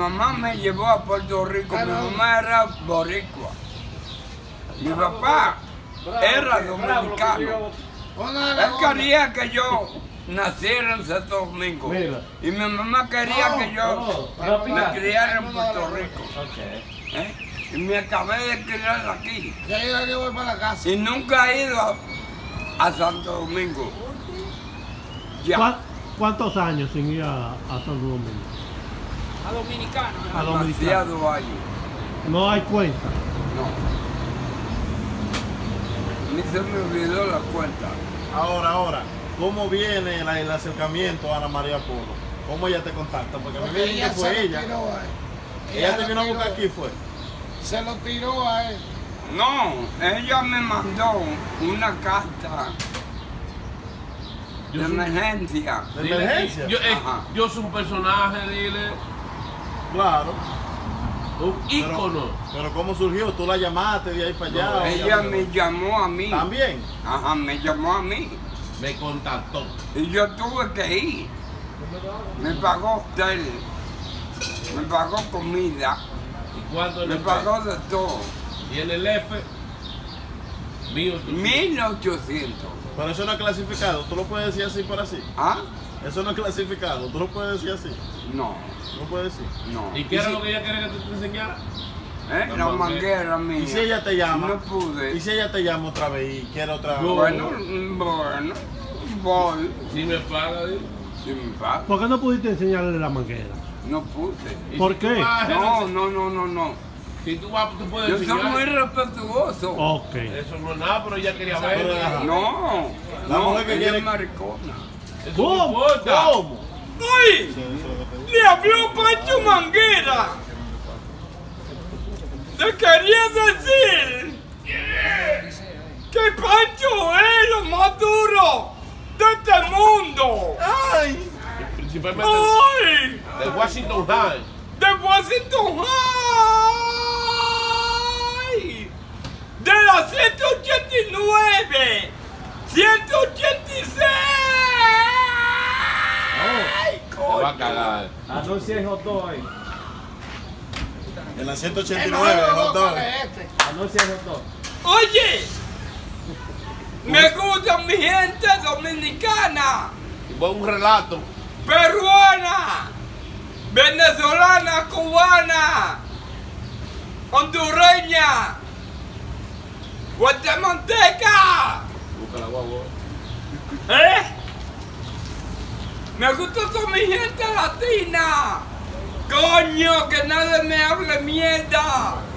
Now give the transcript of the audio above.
mamá me llevó a Puerto Rico, mi mamá era boricua. Mi papá era dominicano. Él quería que yo naciera en Santo Domingo. Y mi mamá quería que yo me criara en Puerto Rico. Y me acabé de criar aquí. Ya voy para la casa. Y nunca he ido a Santo Domingo. Ya. ¿Cuántos años sin ir a Santo Domingo? A Dominicano. A Dominicano. Demasiados años. No hay cuenta. No. Ni se me olvidó la cuenta. Ahora, ¿cómo viene el acercamiento a Ana María Polo? ¿Cómo ella te contacta? Porque a mí me dicen que fue ella. Ella te vino a buscar aquí, fue. Se lo tiró a él. No, ella me mandó una carta de emergencia. ¿De emergencia? Yo soy un personaje, dile. Claro. Un ícono. Pero ¿cómo surgió? ¿Tú la llamaste de ahí para allá? No, ella me llamó a mí. ¿También? Ajá, me llamó a mí. Me contactó. Y yo tuve que ir. Me pagó hotel. Me pagó comida. ¿Y cuánto en Me el pagó de todo. Y en el F, 1800. Pero eso no es clasificado. ¿Tú lo puedes decir así por así? ¿Ah? Eso no es clasificado. ¿Tú lo puedes decir así? No, No puedes decir. no. ¿Y qué era lo que ella quería que te enseñara? La manguera mía. ¿Y si ella te llama? No pude. ¿Y si ella te llama otra vez y quiere otra vez? Bueno, voy. Si me paga, dile. Si me paga. ¿Por qué no pudiste enseñarle la manguera? No pude. Y ¿Por si tú qué? vas, No. Si tú vas, tú puedes Yo soy enseñar. muy respetuoso. Ok. Eso no es nada, pero ella quería Pero, ver. ajá. No, La no, mujer que ella quiere- es maricona. Eso no importa. ¿Cómo? ¡Ay! Eso es lo que te digo. ¡Le habló Pancho Manguera! ¡Te quería decir que Pancho es lo más duro de este mundo! ¡Ay! Principalmente ¡Ay! de Washington High. ¡De Washington High! ¡De la 189! ¡186! ¡Ay, Te va a coño! cagar. Anuncia el hot dog ahí. En la 189, hot dog. Anuncia el hot dog. Oye, me gusta mi gente dominicana, Fue un relato. peruana, venezolana, cubana, hondureña, guatemalteca. Busca la guagua. Me gusta toda mi gente latina. Coño, que nadie me hable mierda.